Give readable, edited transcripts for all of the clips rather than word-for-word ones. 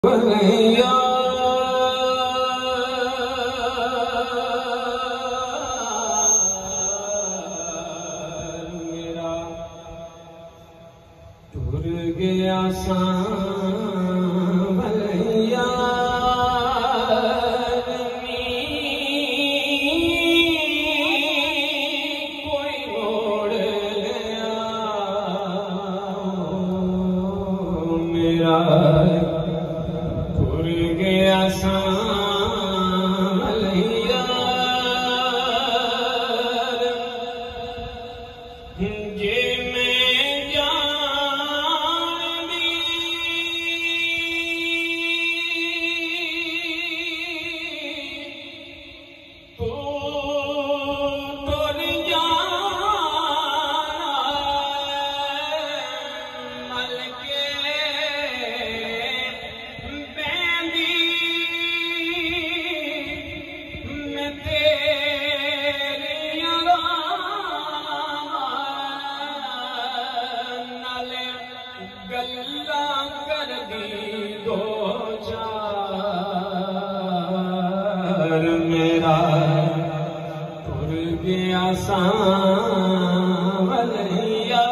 मेरा टूर गया सांवलिया कोई मोड़ लिया मेरा टूर गया सांवलिया जे गल्ला कर दी दो चार मेरा टूर गया सांवलिया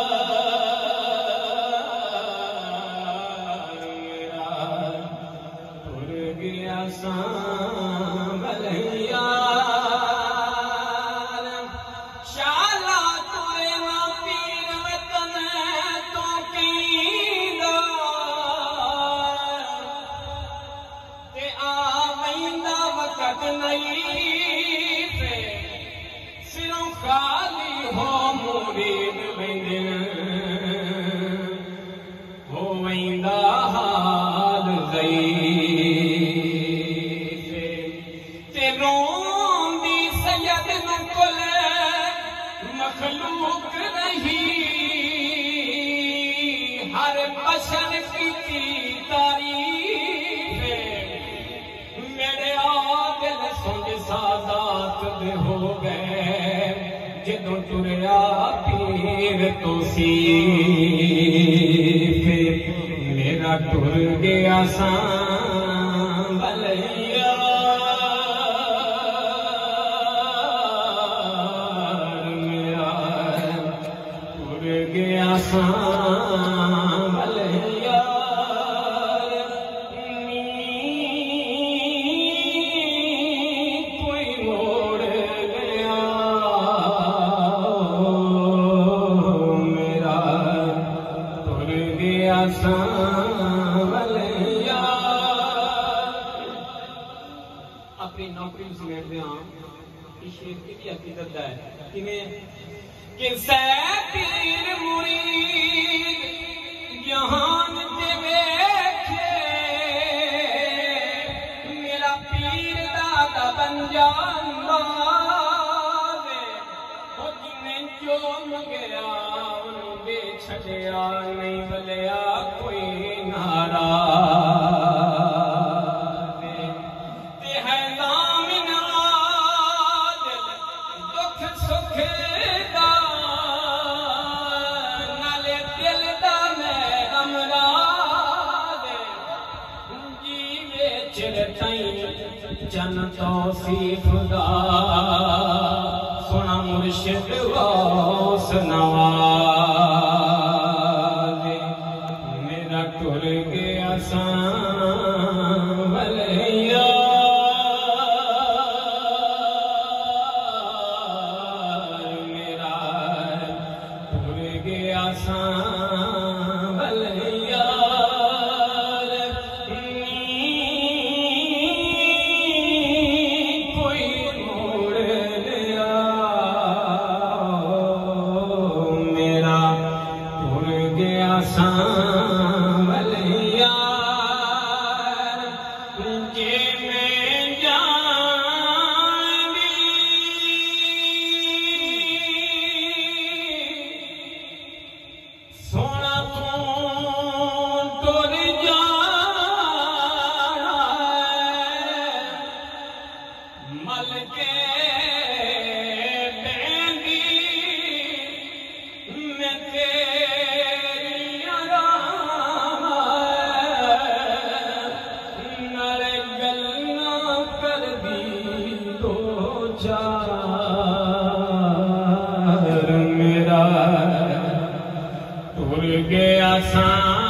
मेरा टूर गया सांवलिया सिरों खाली हो मुरीद वेंदन हो वेंदा हाल ते रोंदी सैयद कुल मखलूक रही हर बशर की तारीफ मेरे आदिल सुन सादात दे हो गए जदों टुरिया पीर तो सी मेरा टुर गया सांवलिया मेरा टुर गया सांवलिया सांवलिया अपनी नौकरी समेट दे शेर की भी हकीकत है कि पीर मुरीद जहान ते वेखे मेरा पीर दादा बन जांदा जिन्हें जो मंगया छड़िया नहीं बलिया कोई नारा है नाम दुख सुख दा नाले दिल दा मैं अमराद जीवे चिर ताईं जन तौसीफ दा सोना मुर्शिद गौस नवाज टुर गया सांवलिया मेरा टुर गया सांवलिया कोई मोड़ लिया मेरा गया सा